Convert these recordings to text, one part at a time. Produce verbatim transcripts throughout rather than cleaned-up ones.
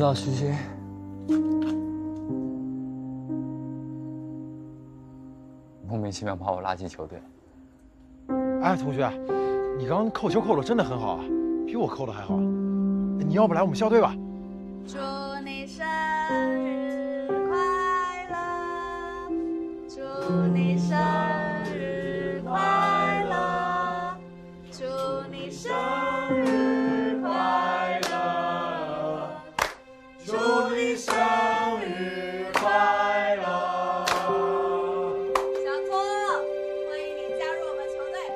道徐鑫莫名其妙把我拉进球队。 哎，同学，你刚刚扣球扣的真的很好啊，比我扣的还好。你要不来我们校队吧？ 祝你生日快乐，祝你生日快乐，祝你生日快乐，祝你生日快乐。小托，欢迎你加入我们球队。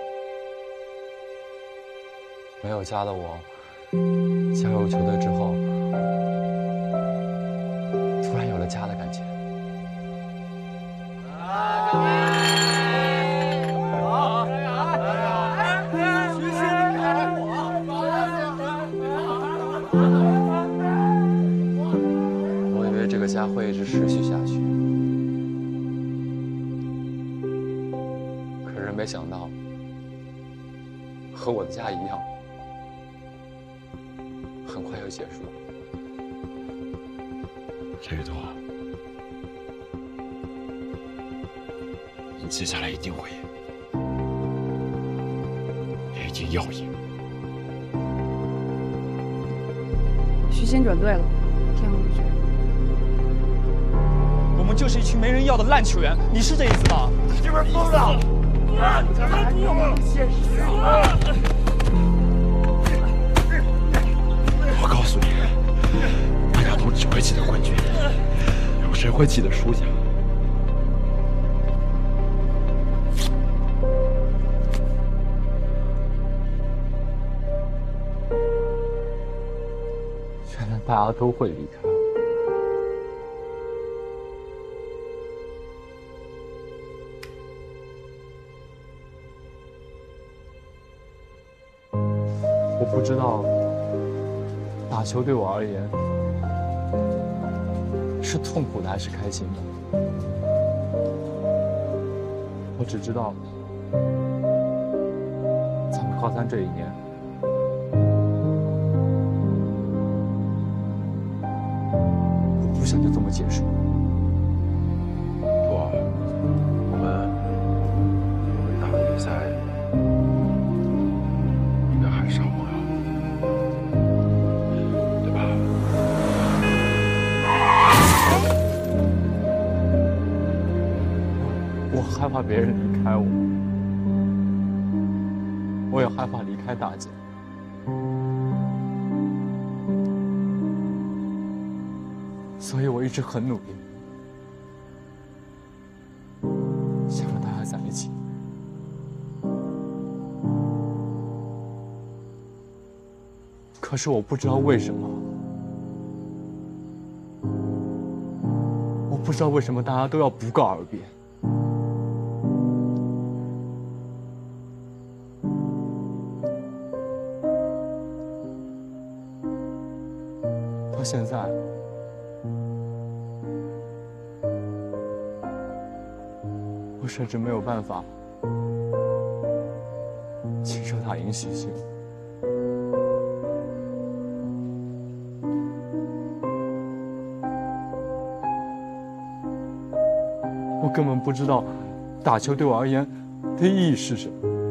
没有家的我，加入球队之后，突然有了家的感觉。我以为这个家会一直持续下去，可是没想到，和我的家一样，很快就结束了。 陈雨桐，你接下来一定会赢，也一定要赢。 徐鑫转队了，天王拒绝。 我们就是一群没人要的烂球员，你是这意思吧？ 这边疯了！咱们还有现实啊！我告诉你，大家都只会记得冠军，有谁会记得输家？ 原来大家都会离开。我不知道打球对我而言是痛苦的还是开心的，我只知道咱们高三这一年，我不想就这么结束。 不，我们伟大的比赛应该还是好朋友，对吧？ 我害怕别人离开我，我也害怕离开大姐。所以我一直很努力，想让大家在一起。可是我不知道为什么，我不知道为什么大家都要不告而别。到现在，我甚至没有办法亲手打赢许昕。我根本不知道打球对我而言的意义是什么。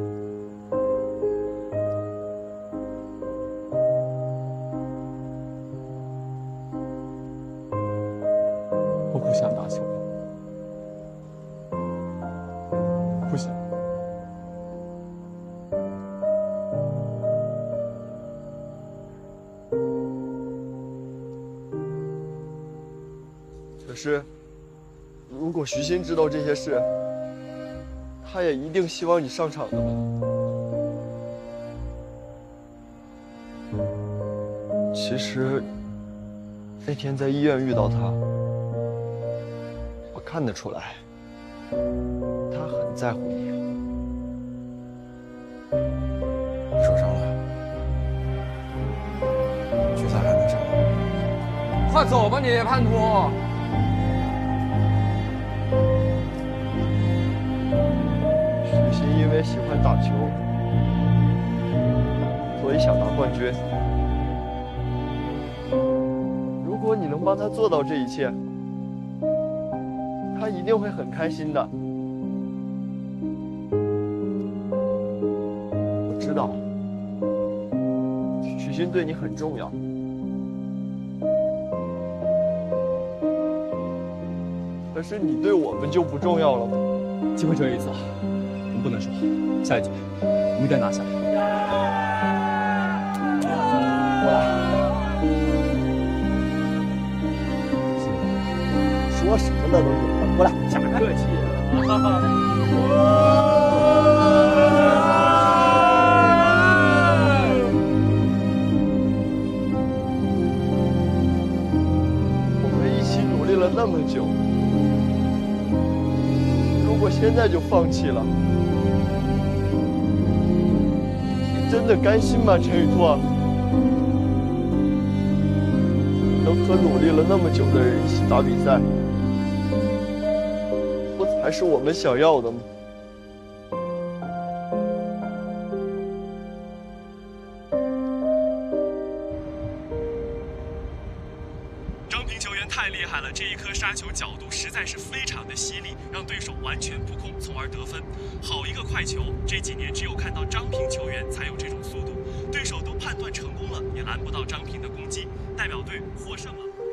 我不想打球了，不想。 可是，如果徐鑫知道这些事，他也一定希望你上场的吧？其实，那天在医院遇到他，我看得出来，他很在乎你。 受伤了，决赛还能上吗？ 快走吧你，叛徒！ 许昕因为喜欢打球，所以想拿冠军。如果帮他做到这一切，他一定会很开心的。我知道，许昕对你很重要。可是你对我们就不重要了吗？ 机会只有一次，我们不能输。下一局，我们一定要拿下。 我来。说什么的都有了，过来，假客气。我们一起努力了那么久，如果现在就放弃了，你真的甘心吗，陈宇拓？能和努力了那么久的人一起打比赛，不才是我们想要的吗？ 张平球员太厉害了，这一颗杀球角度实在是非常的犀利，让对手完全扑空，从而得分。好一个快球！这几年只有看到张平球员才有这种速度，对手都判断成功了，也拦不到张平的攻击，代表队获胜了。